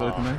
れてない？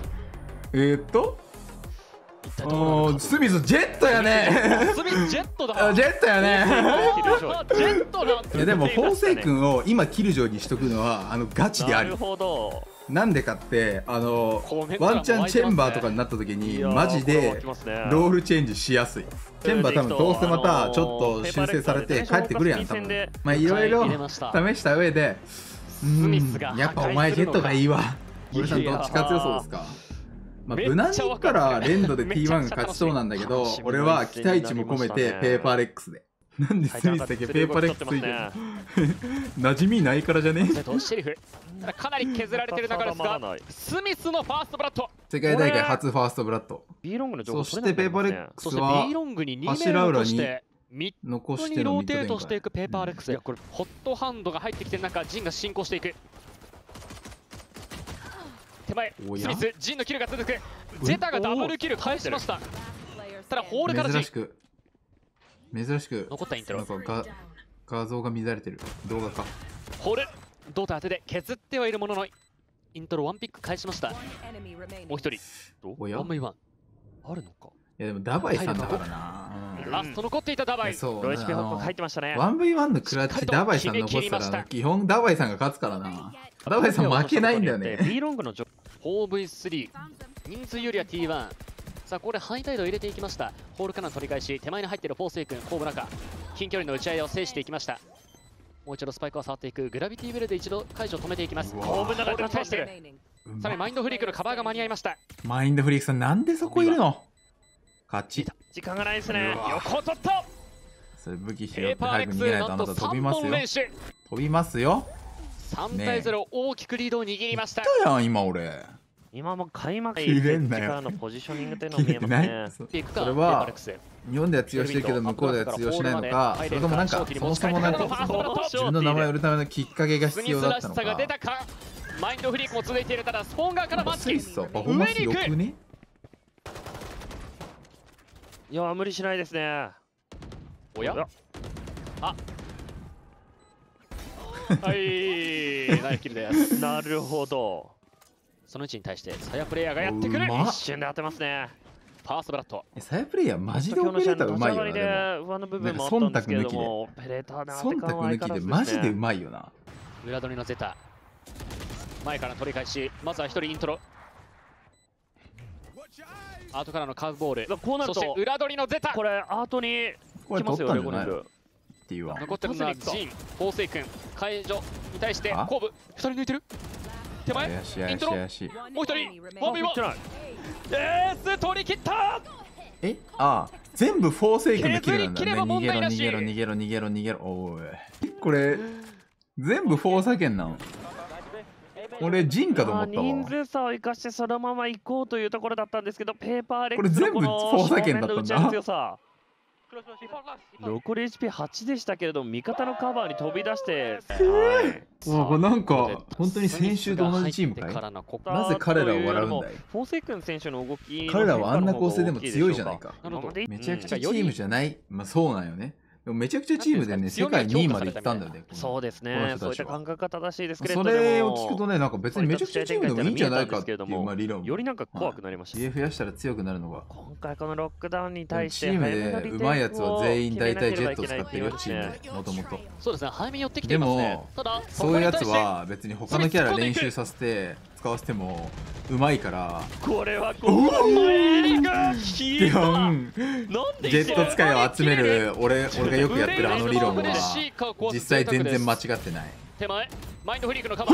スミスジェットやね。 スミスジェットだ。 ジェットやね。 ジェットだ。 いやでもフォーセイ君を今キルジョーにしとくのはガチである。 なるほど。 なんでかってワンチャンチェンバーとかになった時にマジでロールチェンジしやすい。チェンバー多分どうせまたちょっと修正されて帰ってくるやん多分。まあいろいろ試した上でやっぱお前ジェットがいいわ。俺さんどっち勝つ予想ですか？まあ無難に言ったらレンドで T1 が勝ちそうなんだけど、俺は期待値も込めてペーパーレックスで。なんでスミスだけペーパーレックスついてるの？馴染みないからじゃね？ シェリフかなり削られてる中ですが、スミスのファーストブラッド。 世界大会初ファーストブラッド。そしてペーパーレックスは柱裏に残してのミッド展開。 ローテートしていくペーパーレックス。これホットハンドが入ってきてる中、ジンが進行していく。手前スミス、ジンのキルが続く。ゼタがダブルキル返しました。ただホールから珍しく残ったイントロ。 画像が乱れてる。動画か。 ホール胴体当てで削ってはいるもののイントロワンピック返しました。もう一人ワンバイワンあるのか。 いやでもダバイさんだからな。 ラスト残っていたダバイ。 そう。 ロイチペ報告入ってましたね。 1v1 のクラッチダバイさん残ってたら基本ダバイさんが勝つからな。ダバイさん負けないんだよね。 B ロングの 4v3 人数よりは T1。さあこれハイタイドを入れていきました。ホールからの取り返し、手前に入っているフォーセイ君、ホーム中近距離の打ち合いを制していきました。もう一度スパイクを触っていく。グラビティベルで一度解除を止めていきます。ホーム中に対してる。さらにマインドフリークのカバーが間に合いました。 マインドフリークさんなんでそこいるの？勝ち。 時間がないですね。横を取った。 それ武器拾って早く逃げないとあなた飛びますよ。飛びますよ。 3対0、大きくリードを握りました。 やん今俺。 今も開幕からのポジショニングというのを見えますね。 それは日本では通用してるけど向こうでは通用しないのか、それともなんかそもそもなんか自分の名前を売るためのきっかけが必要だったのか。 マインドフリークも続いている。ただスポーン側からマッチパフォーマンス良くね？ いや無理しないですね。 おやあはいナイフキルです。 なるほど。 その位置に対してサヤプレイヤーがやってくる。 一瞬で当てますね。 ファーストブラッド。 サヤプレイヤーマジでオペレーターうまいよな。でも忖度抜きで忖度抜きでマジでうまいよな。 裏取りのゼタ前から取り返し、まずは一人イントロ。アートからのカーブボール。 こうなるとそして裏取りのゼタ。 これアートに来ますよね。 残ってるのはジン、フォーセイ君、解除に対してコーブ2人抜いてる。手前イントロ、もう一人ワンビーワン。エース取り切った。 全部フォーセイクのキルなんだね。逃げろ逃げろ逃げろ逃げろ逃げろ。おいこれ全部フォーサケンなの？俺ジンかと思ったわ。 人数差を生かしてそのまま行こうというところだったんですけど、ペーパーレックスこれ全部フォーサケンだったんだ。 残り HP8 でしたけれども、味方のカバーに飛び出して、 なんか本当に先週と同じチームかい？なぜ彼らを笑うんだい？ フォーセイ君選手の動き、 彼らはあんな構成でも強いじゃないか。めちゃくちゃチームじゃない。まあそうなんよね。でもめちゃくちゃチームでね、世界2位まで行ったんだよね。 そうですね。そういった感覚が正しいですけれども、 それを聞くとね、なんか別にめちゃくちゃチームでもいいんじゃないかっていう理論。 よりなんか怖くなりました。 家増やしたら強くなるのが。 今回このロックダウンに対してチームでうまいやつは全員大体ジェットを使ってるよ、チームでもともと。 そうですね、早めに寄ってきていますね。 でもそういうやつは別に他のキャラ練習させて使わせてもうまいから。 これはジェット使いを集める俺がよくやってるあの理論は実際全然間違ってない。 手前マインドフリークのカバー。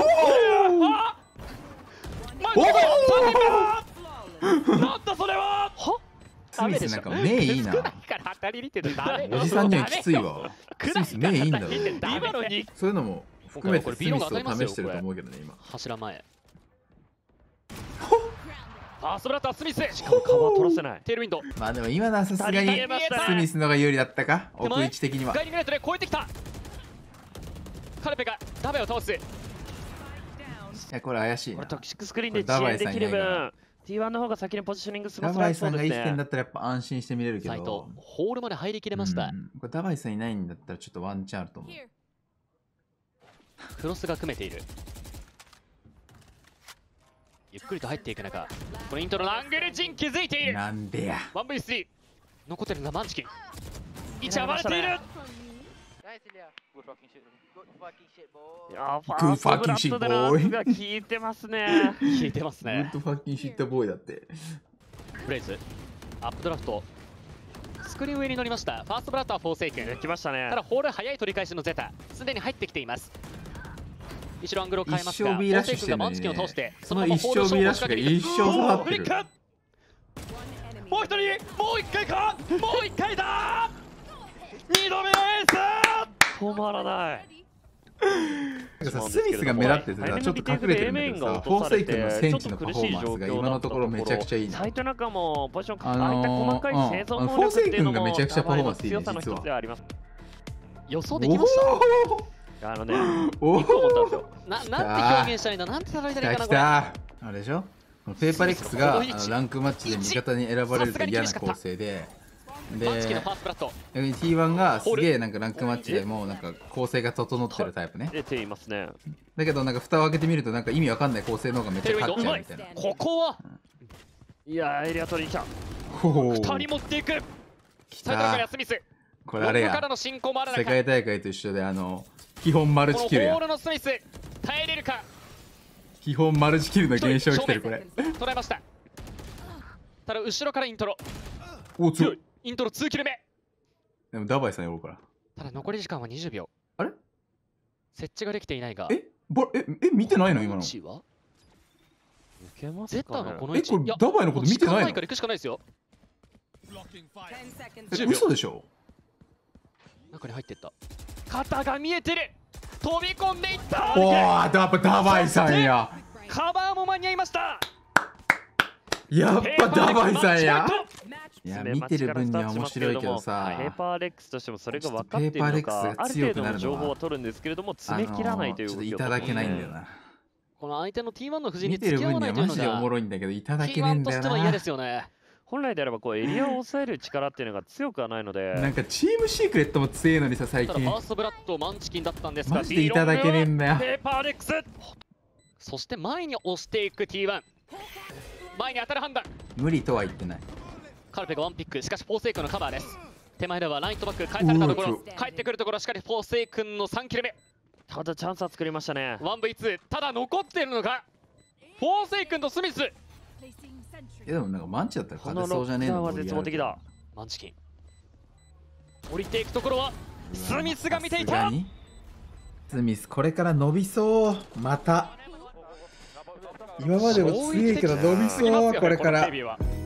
なんだそれは。 スミスなんか目いいな。おじさんにはきついわ。スミス目いいんだろ。そういうのも含めてスミスを試してると思うけどね今。 柱前ファーストブラッドはスミス。 しかもカバー取らせない。 テールウィンド。 まあでも今のはさすがにスミスのが有利だったか、奥位置的には。 ガイリングネットで超えてきた。カルペがダベを倒す。いやこれ怪しいな。 これトキシックスクリーンで遅延できる分 T1 の方が先にポジショニングすごダバイさんが生きてんだったらやっぱ安心して見れるけど、 ホールまで入りきれました。 これダバイさんいないんだったらちょっとワンチャンあると思う。クロスが組めている。 ゆっくりと入っていく中、このイントロのアングル陣気づいている。 なんでや。 1v3 残ってるのはマンチキン。位置は割れている。 いやファーストブラッドでランが効いてますね。 効いてますね。 グッドファッキンシットボーイだって。 ブレイズアップドラフトスクリーン上に乗りました。ファーストブラッドはフォーセイクン。 来ましたね。 ただホール早い取り返しのゼタすでに入ってきています。後ろアングルを変えますが、フォーセイクンがマンチキンを通してそのままホールを勝負仕掛けていく。 もう一人、もう一回か、もう一回だ。2度目のエース止まらない。 スミスが目立っててさ、ちょっと隠れてるんだけどさ、フォーセイクンの戦地のパフォーマンスが今のところめちゃくちゃいいな。 サイト中もポジションああいった細かい製造能力っていうのもめちゃくちゃパフォーマンスいいね、実は。 予想できました。 いいと思ったんですよ。 なんて表現したらいいんだ、なんて戦いたらいいかな、これ。 あれでしょ、ペーパーレックスがランクマッチで味方に選ばれると嫌な構成で、T1 がすげえなんかランクマッチでもなんか構成が整ってるタイプね。 出ていますね。 だけどなんか蓋を開けてみるとなんか意味わかんない構成の方がめっちゃ勝っちゃうみたいな。 ここは、 いやエリア取りに来た。 2人持っていく。サイドからスミス。 これあれや、世界大会と一緒で基本マルチキルや。 ホールのスミス耐えれるか。 基本マルチキルの現象来てる。これ捉えました。ただ後ろからイントロ。 お、強い。 イントロ2キル目。 でもダバイさんやろうから。 ただ残り時間は20秒。 あれ設置ができていないが。 見てないの今の。 ゼッタのこの位置。 これダバイのこと見てないの。 から行くしかないですよ。 嘘でしょ。 中に入っていった。肩が見えてる。飛び込んでいった。 おお、ダバイさんや。 カバーも間に合いました。 やっぱダバイさんや。いや、見てる分には面白いけどさ、 ペーパーレックスとしてもそれが分かっているのか、ある程度の情報は取るんですけれども、詰め切らないという動きをいただけないんだよな。 この相手の T1 の布陣に見てる分にはマジでおもろいんだけど、いただけねえんだよな。T1 としては嫌ですよね。 本来であればこうエリアを抑える力っていうのが強くはないので、 なんかチームシークレットも強いのにさ、最近ファーストブラッドマンチキンだったんですが、 マジでいただけねえんだよ。 ペーパーレックス、そして前に押していく T1、 前に当たる判断。 無理とは言ってない。 カルペがワンピック、しかしフォーセイクのカバーです。手前ではライトバック返されたところ、帰ってくるところ、しっかりフォーセイ君の3キル目。 ただチャンスは作りましたね。 1v2、 ただ残っているのがフォーセイ君とスミス。 でもなんかマンチだったらこのロッカーは絶望的だ。 マンチキン降りていくところはスミスが見ていた。 スミスこれから伸びそう。また今までも強いけど伸びそう。これから